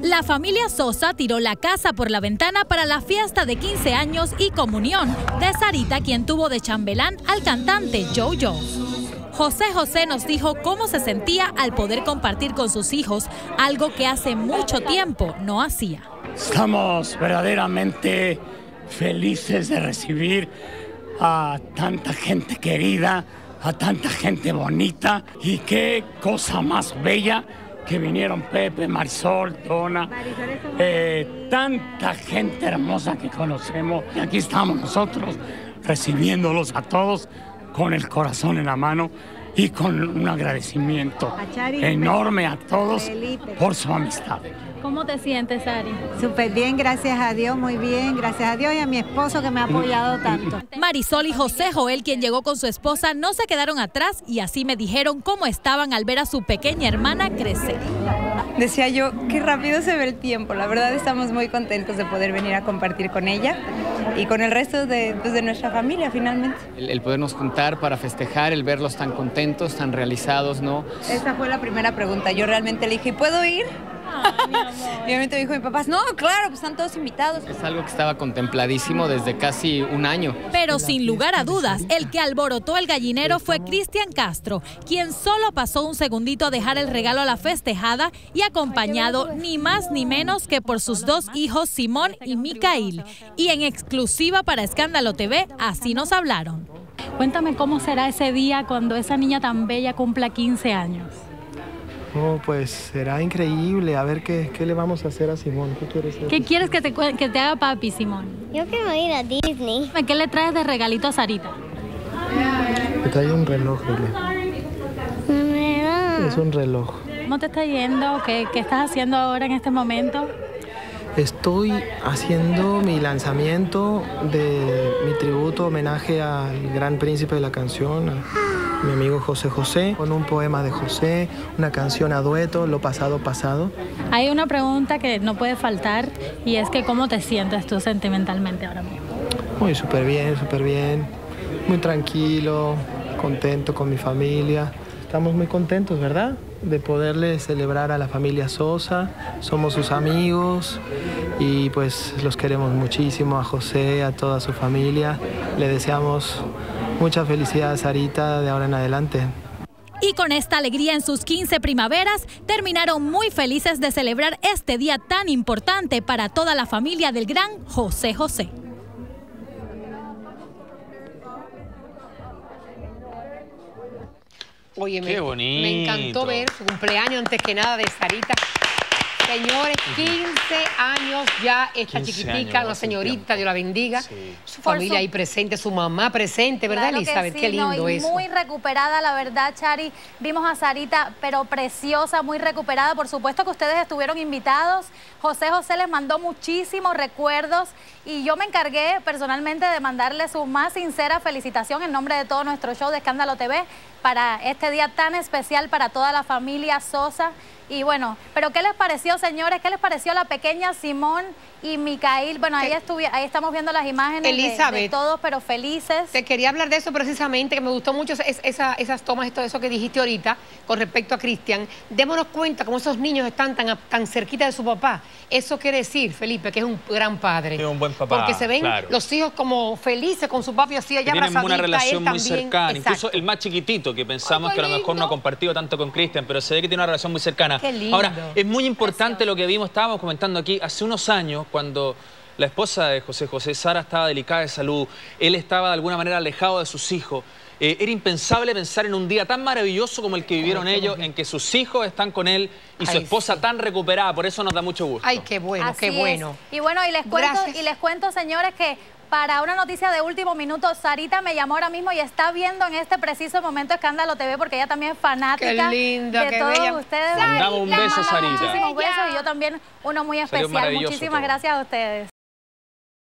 La familia Sosa tiró la casa por la ventana para la fiesta de 15 años y comunión de Sarita, quien tuvo de chambelán al cantante JoJo. José José nos dijo cómo se sentía al poder compartir con sus hijos algo que hace mucho tiempo no hacía. Estamos verdaderamente felices de recibir a tanta gente querida, a tanta gente bonita, y qué cosa más bella que vinieron Pepe, Marisol, Donna, tanta gente hermosa que conocemos, y aquí estamos nosotros recibiéndolos a todos con el corazón en la mano y con un agradecimiento enorme a todos por su amistad. ¿Cómo te sientes, Ari? Súper bien, gracias a Dios, muy bien, gracias a Dios y a mi esposo que me ha apoyado tanto. Marisol y José Joel, quien llegó con su esposa, no se quedaron atrás y así me dijeron cómo estaban al ver a su pequeña hermana crecer. Decía yo, qué rápido se ve el tiempo. La verdad estamos muy contentos de poder venir a compartir con ella y con el resto de nuestra familia finalmente. El podernos juntar para festejar, el verlos tan contentos, tan realizados, ¿no? Esa fue la primera pregunta. Yo realmente le dije, ¿puedo ir? Y obviamente me dijo mi papá, no, claro, pues están todos invitados. Es algo que estaba contempladísimo desde casi un año. Pero sin lugar a dudas, el que alborotó el gallinero fue Cristian Castro, quien solo pasó un segundito a dejar el regalo a la festejada y acompañado ni más ni menos que por sus dos hijos Simón y Micael. Y en exclusiva para Escándalo TV, así nos hablaron. Cuéntame cómo será ese día cuando esa niña tan bella cumpla 15 años. Oh, pues será increíble. A ver qué le vamos a hacer a Simón. ¿Qué quieres hacer? ¿Qué quieres que te haga papi, Simón? Yo quiero ir a Disney. ¿Qué le traes de regalito a Sarita? Me trae un reloj, dile. Es un reloj. ¿Cómo te está yendo? ¿Qué estás haciendo ahora en este momento? Estoy haciendo mi lanzamiento de mi tributo, homenaje al gran príncipe de la canción, a mi amigo José José, con un poema de José, una canción a dueto, Lo pasado pasado. Hay una pregunta que no puede faltar y es que ¿cómo te sientes tú sentimentalmente ahora mismo? Muy súper bien, muy tranquilo, contento con mi familia. Estamos muy contentos, ¿verdad?, de poderle celebrar a la familia Sosa. Somos sus amigos y pues los queremos muchísimo, a José, a toda su familia. Le deseamos mucha felicidad a Sarita de ahora en adelante. Y con esta alegría en sus 15 primaveras, terminaron muy felices de celebrar este día tan importante para toda la familia del gran José José. Oye, qué bonito. Me encantó ver su cumpleaños antes que nada de Sarita. Señores, 15 años ya esta chiquitica, una señorita, Dios la bendiga. Sí. Su familia ahí presente, su mamá presente, ¿verdad, claro, Elizabeth? Sí, qué lindo eso. Muy recuperada, la verdad, Chari. Vimos a Sarita, pero preciosa, muy recuperada. Por supuesto que ustedes estuvieron invitados. José José les mandó muchísimos recuerdos y yo me encargué personalmente de mandarle su más sincera felicitación en nombre de todo nuestro show de Escándalo TV para este día tan especial para toda la familia Sosa. Y bueno, pero ¿qué les pareció, señores? ¿Qué les pareció la pequeña Simón y Micael? Bueno, ahí estamos viendo las imágenes de todos, pero felices. Te quería hablar de eso precisamente, que me gustó mucho esas tomas, eso que dijiste ahorita con respecto a Cristian. Démonos cuenta cómo esos niños están tan cerquita de su papá. Eso quiere decir, Felipe, que es un gran padre. Es un buen papá. Porque se ven los hijos como felices con su papi, así allá abrazadita. Tienen una relación muy cercana. Exacto. Incluso el más chiquitito, que pensamos que a lo mejor no ha compartido tanto con Cristian, pero se ve que tiene una relación muy cercana. Qué lindo. Ahora, es muy importante lo que vimos, estábamos comentando aquí, hace unos años, cuando la esposa de José José, Sara, estaba delicada de salud, él estaba de alguna manera alejado de sus hijos. Era impensable pensar en un día tan maravilloso como el que vivieron ellos, en que sus hijos están con él y su esposa tan recuperada. Por eso nos da mucho gusto. Ay, qué bueno, así qué bueno. Y bueno, y les cuento, señores, que para una noticia de último minuto, Sarita me llamó ahora mismo y está viendo en este preciso momento Escándalo TV porque ella también es fanática de todos ustedes. Mandamos un beso, Sarita. Muchísimos besos y yo también uno muy especial. Muchísimas gracias a ustedes.